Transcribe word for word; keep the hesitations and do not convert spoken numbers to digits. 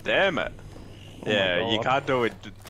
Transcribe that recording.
Damn it. Oh my Yeah, you god. can't do it